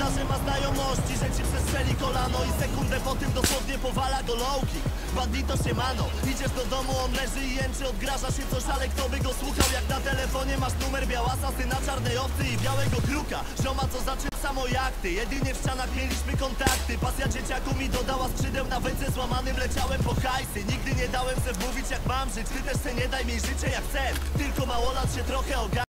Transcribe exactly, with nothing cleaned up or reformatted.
że ma znajomości, że ci przestrzeli kolano i sekundę po tym dosłownie powala go low-kick. Bandito siemano, idziesz do domu, on leży i jęczy, odgraża się coś, ale kto by go słuchał? Jak na telefonie masz numer białasa, syna czarnej owcy i białego kruka. Zioma co zaczyna samo jak ty, jedynie w ścianach mieliśmy kontakty. Pasja dzieciaku mi dodała skrzydeł, na wejce złamanym leciałem po hajsy. Nigdy nie dałem se wmówić jak mam żyć, ty też se nie daj mi życie jak chcę. Tylko mało lat się trochę ogarnę.